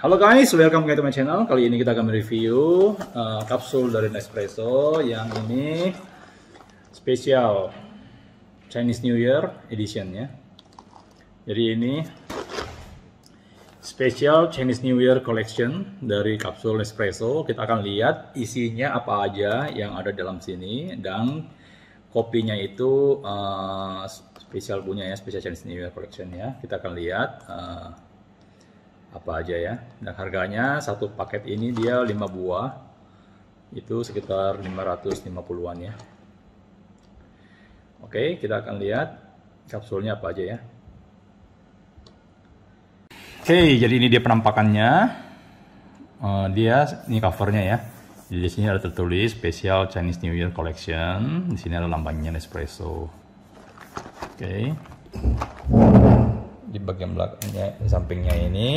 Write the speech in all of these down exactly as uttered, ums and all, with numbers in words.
Halo guys, welcome back to my channel. Kali ini kita akan mereview uh, kapsul dari Nespresso yang ini spesial Chinese New Year edition ya. Jadi ini spesial Chinese New Year collection dari kapsul Nespresso. Kita akan lihat isinya apa aja yang ada dalam sini, dan kopinya itu uh, spesial punya ya, spesial Chinese New Year collection ya. Kita akan lihat uh, apa aja ya, dan harganya satu paket ini dia lima buah itu sekitar lima ratus lima puluhan ya. Oke, kita akan lihat kapsulnya apa aja ya. Oke, jadi ini dia penampakannya. Uh, dia ini covernya ya. Jadi di sini ada tertulis Special Chinese New Year Collection. Di sini ada lambangnya Nespresso. Oke. Di bagian belakangnya, di sampingnya ini,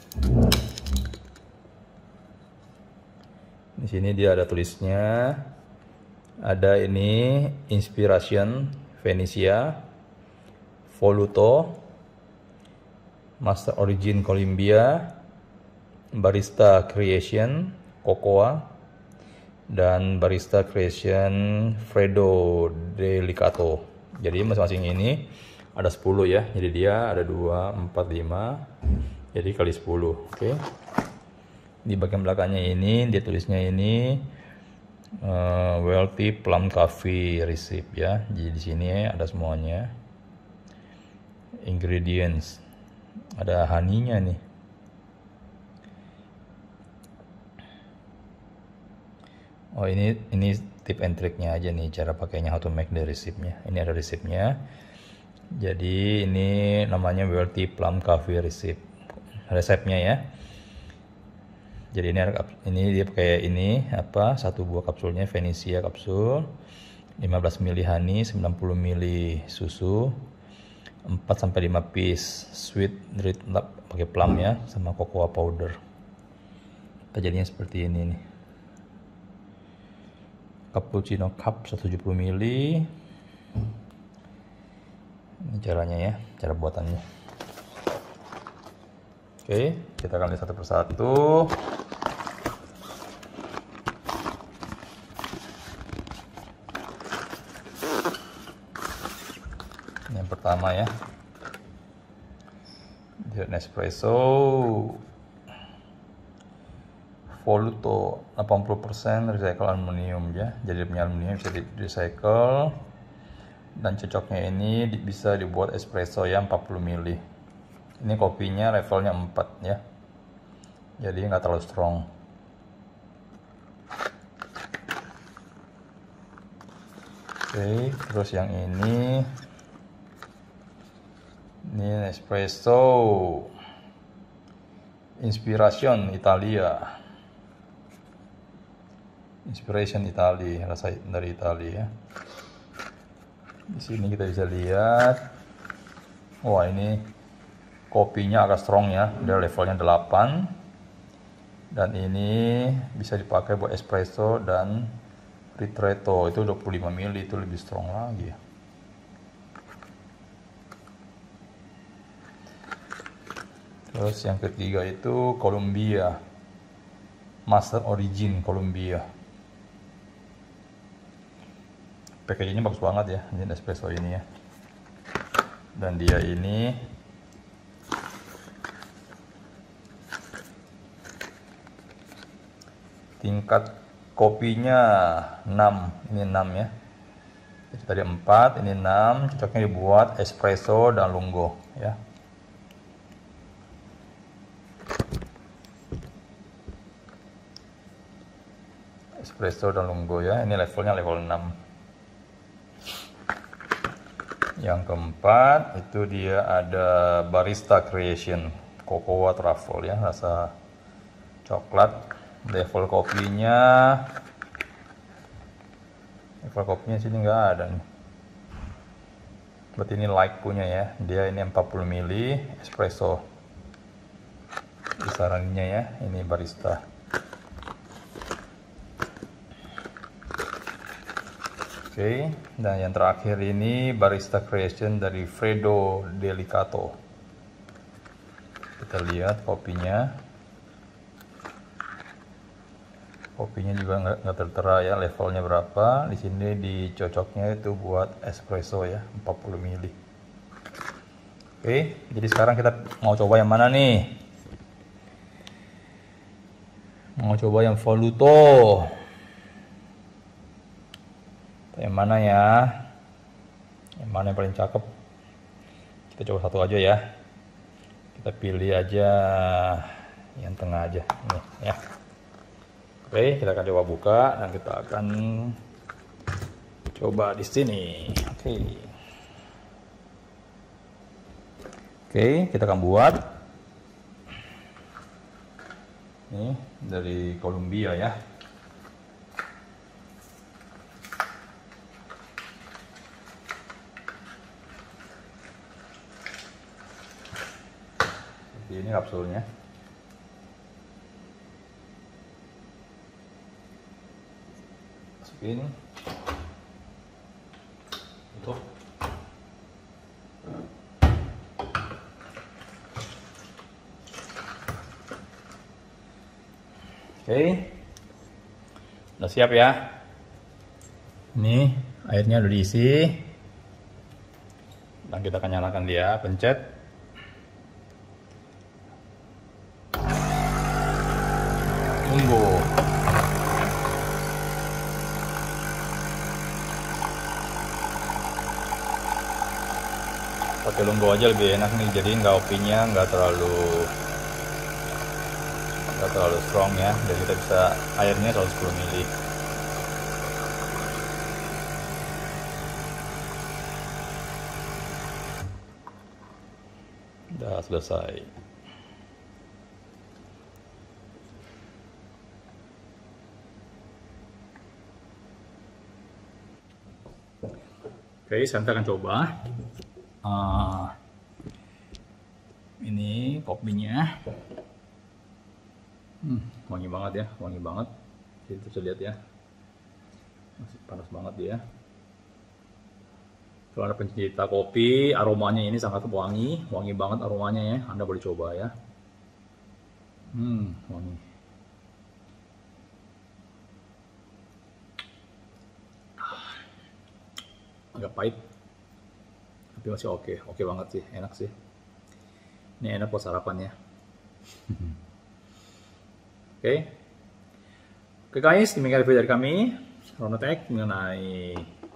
di sini dia ada tulisnya, ada ini Inspiration Venezia, Voluto, Master Origin Colombia, Barista Creation Cocoa, dan Barista Creation Fredo Delicato. Jadi masing-masing ini ada sepuluh ya, jadi dia ada dua, empat, lima, jadi kali sepuluh. Oke. Di bagian belakangnya ini dia tulisnya ini uh, Wealthy Plum Coffee Recipe ya. Jadi di sini ada semuanya. Ingredients. Ada honey-nya nih. Oh, ini ini tip and trick-nya aja nih, cara pakainya, how to make the recipe-nya. Ini ada resepnya. Jadi ini namanya Wealthy Plum Coffee Recipe, resepnya ya. Jadi ini ini dia pakai ini apa, satu buah kapsulnya Venezia kapsul, lima belas mililiter honey, sembilan puluh mililiter susu, empat sampai lima piece sweet treat pakai plum ya, sama cocoa powder. Jadinya seperti ini nih. Cappuccino cup seratus tujuh puluh mililiter. Ini caranya ya, cara buatannya. Oke, kita akan lihat satu persatu. Yang pertama ya, Nespresso Voluto delapan puluh persen recycle aluminium ya. Jadi punya aluminium bisa di recycle. Dan cocoknya ini bisa dibuat espresso yang empat puluh mililiter. Ini kopinya levelnya empat ya, jadi nggak terlalu strong. Oke, terus yang ini ini espresso Inspiration Italia, Inspiration Italia, rasa dari Italia ya. Di sini kita bisa lihat, wah ini kopinya agak strong ya, dia levelnya delapan, dan ini bisa dipakai buat espresso dan ristretto itu dua puluh lima mililiter, itu lebih strong lagi ya. Terus yang ketiga itu Colombia, Master Origin Colombia. Packagingnya bagus banget ya, ini Nespresso ini ya. Dan dia ini tingkat kopinya enam, ini enam ya. Jadi tadi empat, ini enam, cocoknya dibuat espresso dan lungo ya. Espresso dan lungo ya, ini levelnya level enam. Yang keempat itu dia ada Barista Creation Cocoa Truffle ya, rasa coklat. Level kopinya, level kopinya sini nggak ada nih. Berarti ini light punya ya, dia ini empat puluh mililiter espresso. Kisarannya ya, ini barista. Oke, dan yang terakhir ini Barista Creation dari Fredo Delicato. Kita lihat kopinya. Kopinya juga nggak nggak tertera ya levelnya berapa. Di sini dicocoknya itu buat espresso ya, empat puluh mili. Oke, jadi sekarang kita mau coba yang mana nih? Mau coba yang Voluto. Yang mana ya? Yang mana yang paling cakep? Kita coba satu aja ya. Kita pilih aja yang tengah aja ini ya. Oke, kita akan coba buka dan kita akan coba di sini. Oke. Oke, kita akan buat. Ini dari Columbia ya. Seperti ini kapsulnya. Masukin. Tutup. Oke, udah siap ya. Ini airnya udah diisi, dan kita akan nyalakan dia, pencet. Tunggu. Pakai lunggo aja lebih enak nih, jadi nggak kopinya nggak terlalu nggak terlalu strong ya, jadi kita bisa airnya seratus sepuluh mili. Udah selesai. Oke, sekarang kita akan coba uh, ini kopinya. Hmm, wangi banget ya, wangi banget. Jadi bisa lihat ya, masih panas banget dia. Kalau ada pencinta kopi, aromanya ini sangat wangi, wangi banget aromanya ya. Anda boleh coba ya. Hmm, wangi. Agak pahit, tapi masih oke, oke banget sih, enak sih. Ini enak buat sarapan ya. Oke, okay. Oke okay guys, demikian review dari kami Ronotech mengenai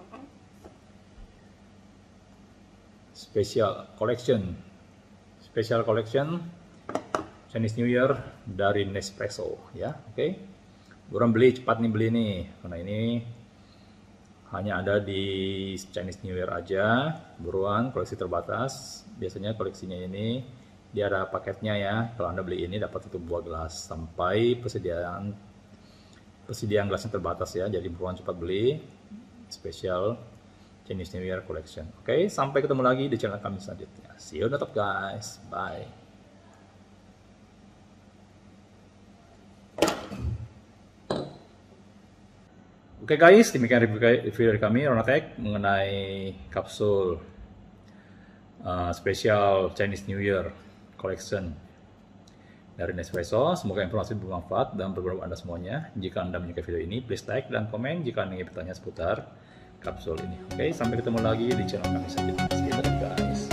special collection, special collection Chinese New Year dari Nespresso ya. Oke, okay. Buruan beli, cepat nih beli nih, karena ini hanya ada di Chinese New Year aja. Buruan, koleksi terbatas. Biasanya koleksinya ini dia ada paketnya ya. Kalau Anda beli ini dapat satu buah gelas sampai persediaan persediaan gelasnya terbatas ya. Jadi buruan cepat beli special Chinese New Year collection. Oke, sampai ketemu lagi di channel kami selanjutnya. See you on the top guys. Bye. Oke guys, demikian review dari kami Ronotech mengenai kapsul uh, spesial Chinese New Year collection dari Nespresso. Semoga informasi bermanfaat dan berguna Anda semuanya. Jika Anda menyukai video ini, please like dan komen jika Anda ingin bertanya seputar kapsul ini. Oke, sampai ketemu lagi di channel kami selanjutnya. See you guys.